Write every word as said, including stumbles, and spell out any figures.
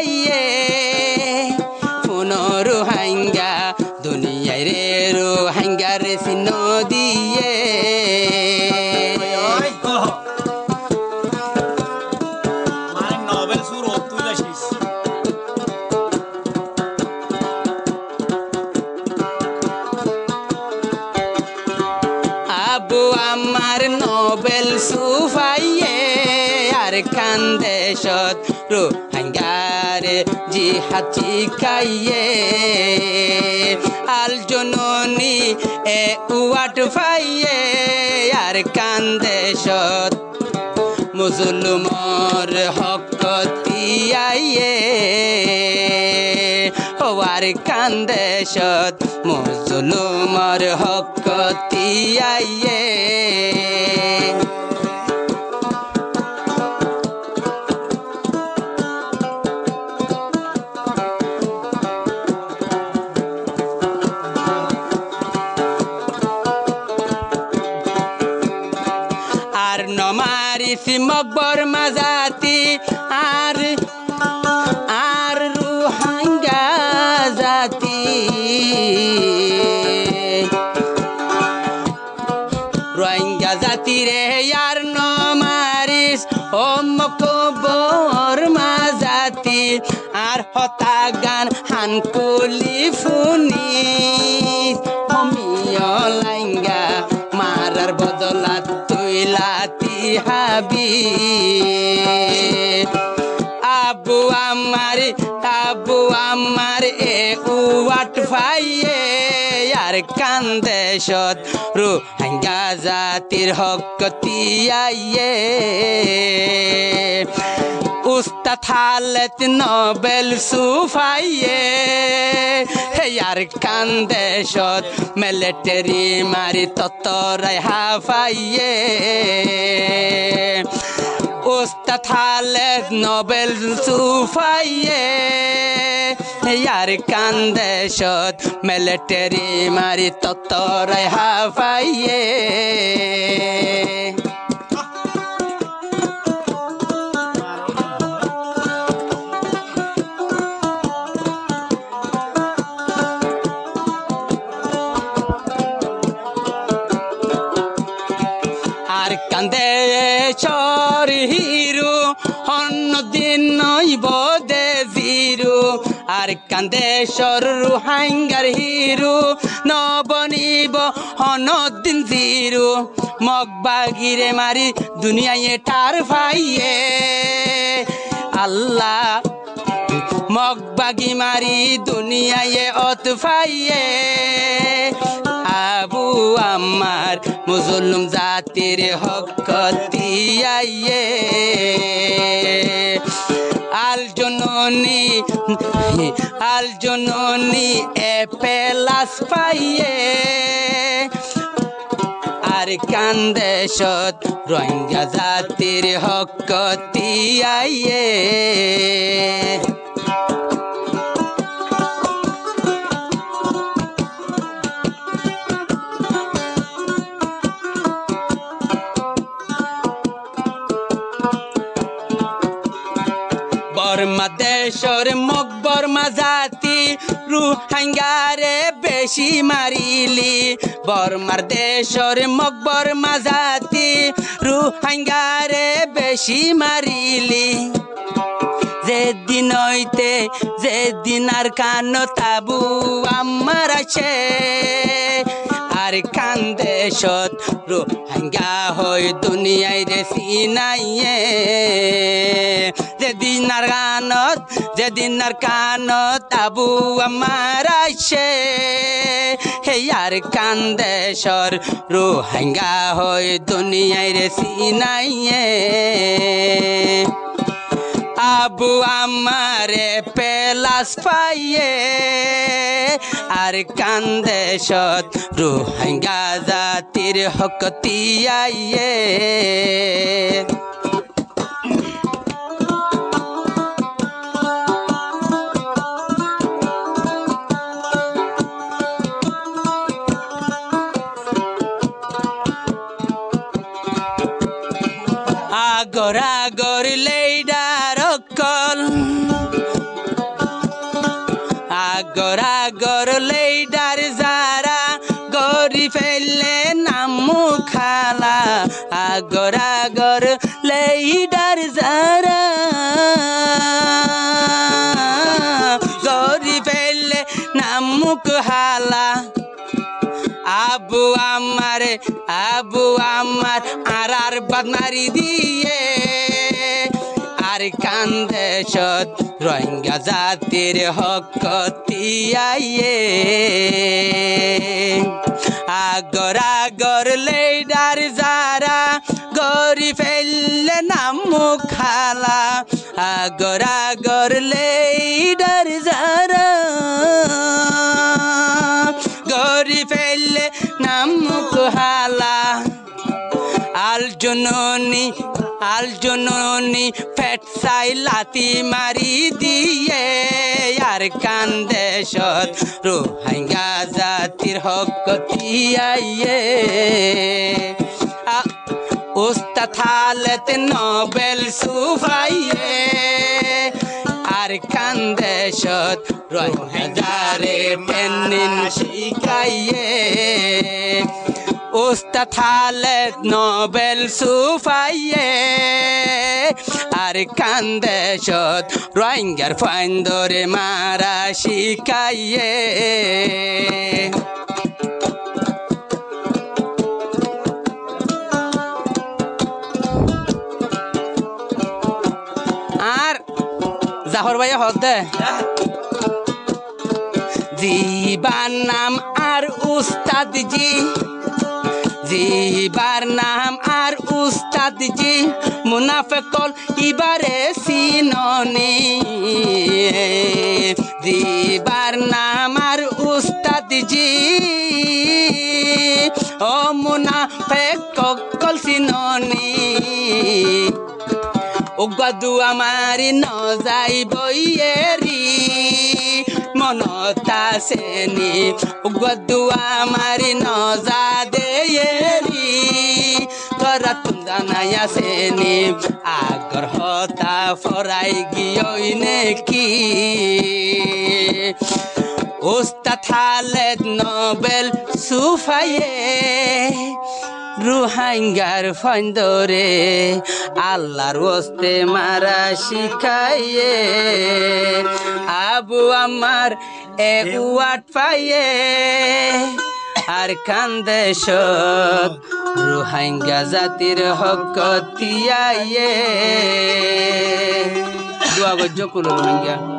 তিয়াইয়ে পুনঃ রোহিঙ্গা দুনিয়ায় রে রোহিঙ্গা রে চিহ্ন দিয়ে আবু আমার নোবেল সুফাইয়ে আর কান্দেশত রোহিঙ্গারে জিহাদ শিখাইয়ে আল জননী এ উয়াট ফাইয়ে আর কান্দেশত মুসলমার হক তিয়াইয়ে হওয়ার কান্দেশত মুসলমার হক তিয়াইয়ে আর নমারিস মকবর মাজাতি আর আর রোহিঙ্গা জাতি রোহিঙ্গা জাতি রে আর নমারিস ও মকবর মাজাতি আর হতা গান হানকুলি ফুনি হমিয় লাইঙ্গা মারার বদলাত তুইলাতি হাবি আবু আমার আবু আমার এ উয়াট ফাইয়ে আর কান্দেশত রোহিঙ্গা জাতির হক তিয়াইয়ে উস্তাদ খালেদ নোবেল সুফাইয়ে আর কান্দেশত মিলিটারি মারি ততরাই হাফাইয়ে উস্তাদ খালেদ নোবেল সুফাইয়ে আর কান্দেশত মিলিটারি মারি ততরাই হাফাইয়ে আর কান্দেশর হিরো অন্যদিন নইব দে জিরো আর কান্দেশর রোহিঙ্গার হিরো নবনিব অন্যদিন জিরো মগবাগিরে মারি দুনিয়ায় টার ফাইয়ে আল্লাহ মগবাগি মারি দুনিয়ায় অত ফাইয়ে আবু আমার মুসলমান জাতির হক তিয়াইয়ে আল জননী আল জননী এ পেলাস পাইয়ে আর কান্দেশত রোহিঙ্গা জাতির হক তিয়াইয়ে বর্মা দেশর মকবর মাজাতি রোহিঙ্গারে বেশি মারিলি বর্মার দেশর মকবর মাজাতি রোহিঙ্গারে বেশি মারিলি যেদিন হইতে যেদিন আর কান তাবু আমার আছে আর কান্দেশত রোহিঙ্গা হই দুনিয়ায় রে সিনাইয়ে যেদিন আর কানত যেদিন আর কানত আবু আমার আছে হে আর কান্দেশর রোহিঙ্গা হই দুনিয়ায় রে সিনাইয়ে আবু আমারে পেলাস পাইয়ে আর কান্দেশত রোহিঙ্গা জাতির হক তিয়াইয়ে আগর আগর লেইডার কল আগর আগর লেডার যারা গরি ফেললে নামু খালা আগর আগর লেডার যারা গরি ফেললে নামুক হালা আবু আমার আবু আমার আর আর বাদ মারি দিয়ে আর কান্দে সত রোহিঙ্গা জাতির হক তিয়াইয়ে আগর আগর লেডার যারা গরি ফেললে নামু খালা আগর আগর লেডার যারা গরি ফেললে নামুক হালা আল জননী আল জননী ফেট সাই লাতি মারি দিয়ে আর কান্দে সত রোহিঙ্গা জাতির হক তিয়াইয়ে উস্তাদ খালেদ নোবেল সুফাইয়ে আর কান্দে সত রোহিঙ্গারে পেনিন শিখাইয়ে উস্তাদ খালেদ নোবেল সুফাইয়ে আর কান্দে সত রোহিঙ্গার ফাইন্দরে মারা শিখাইয়ে আর জাহর ভাইয়া হদ দে জিবার নাম আর উস্তাদ জি জিবার নাম আর উস্তাদ জি মুনাফেকল ইবারে সিননি জিবার নাম আর উস্তাদ জি ও মুনাফেকল সিননি উগদু আমারি ন যাইবইয়েরি মনতা সেনি উগদু আমারি ন যা দেয়েরি তোরা তুন্দা নাইয়া সেনি আগর হতা ফরাই গিয়ই নেকি উস্তাদ খালেদ নোবেল সুফাইয়ে রোহিঙ্গার ফাইন্দরে আল্লাহর ওস্তে মারা শিখাইয়ে আবু আমার এ উয়াট পাইয়ে আর কান্দে সত রোহিঙ্গা জাতির হক তিয়াইয়ে দোয়া গজ্জ কুল রোহিঙ্গা।